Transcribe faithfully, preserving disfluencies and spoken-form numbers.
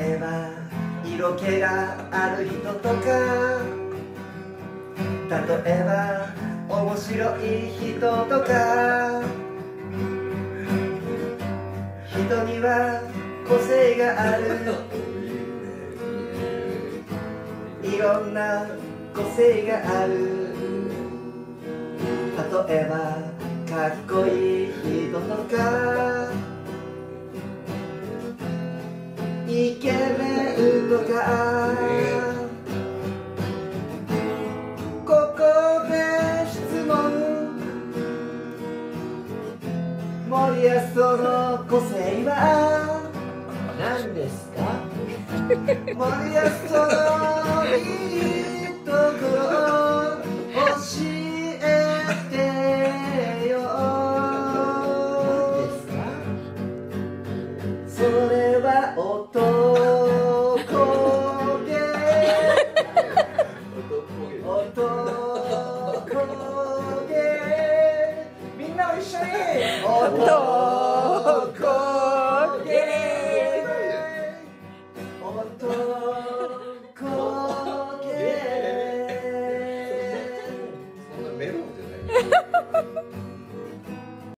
えば色気がある人とか、例えば面白い人とか、人には個性がある、いろんな個性がある。例えばかっこいい人とか、イケメンとか、ここで質問、森保その個性は何ですか？森保そのいいところ教えてよ。何ですか？それは音